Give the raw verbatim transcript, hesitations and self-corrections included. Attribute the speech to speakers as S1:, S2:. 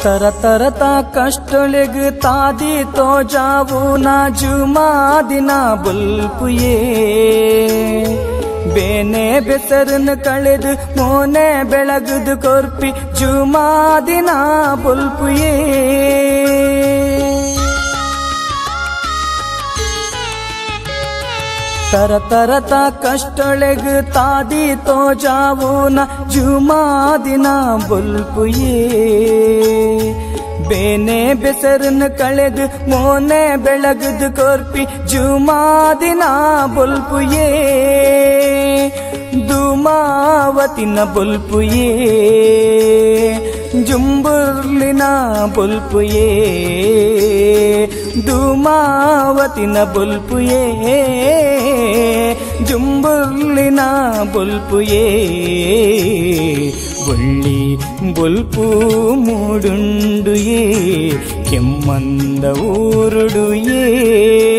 S1: ತರ ತರತ ಕಷ್ಟೊಳಗ ತಾದಿ ತೋ ಜಾವು ನಾ ಜುಮಾ ದಿನ ಬುಲ್ಪುಯೇ ಬೇನೆ ಬೆಸರನ್ನ ಕಳೆದು ಮೋನೆ ಬೆಳಗದು ಕೊರ್ಪಿ ಜುಮಾ ದಿನ ಬುಲ್ಪುಯೇ ತರ ತರತ ಕಷ್ಟೊಳಗ ತಾದಿ ತೋ ಜಾವು ನ ಜುಮಾ ದಿನ ಬುಲ್ಪುಯೇ ಬೇನೆ ಬೆಸರನ್ನ ಕಳೆದು ಮೋನೆ ಬೆಳಗದು ಕೊರ್ಪಿ ಜುಮಾ ದಿನ ಬುಲ್ಪುಯೇ ದುಮಾವತಿನ ಬುಲ್ಪುಯೇ ಜುಂಬುರ್ಲಿನ ಬುಲ್ಪುಯೇ ದುಮಾವತಿನ ಬುಲ್ಪುಯೇ ಜುಂಬುರ್ಲಿನ ಬುಲ್ಪುಯೇ ಬುಳ್ಳಿ ಬುಲ್ಪು ಮೂಡುಂಡುಯೇ ಕೆಮ್ಮಂದ ಊರುಡುಯೇ